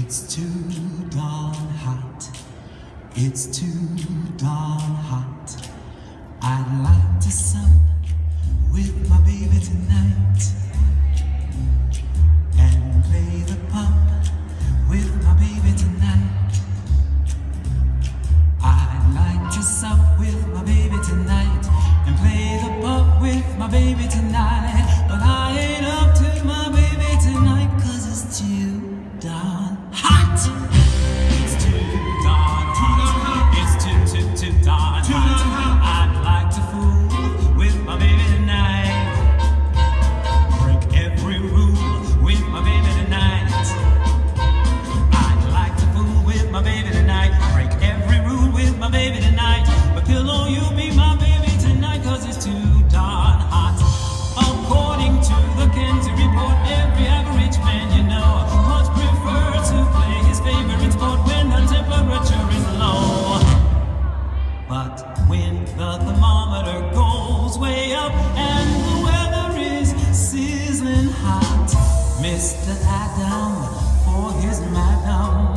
It's too darn hot. It's too darn hot. I'd like to sup with my baby tonight and play the pump with my baby tonight. I'd like to sup with my baby tonight and play the pump with my baby tonight. But I ain't up to my baby tonight 'cause it's too darn hot. It's too darn hot. It's too darn hot. I'd like to fool with my baby tonight. Break every rule with my baby tonight. I'd like to fool with my baby tonight. Break every rule with my baby tonight. But pillow, you be my baby tonight 'cause it's too darn hot. According to the Kenzie report, every average man you know much prefer to play his favorite sport when the temperature is low. But when the thermometer goes way up and the weather is sizzling hot, Mr. Adam for his madam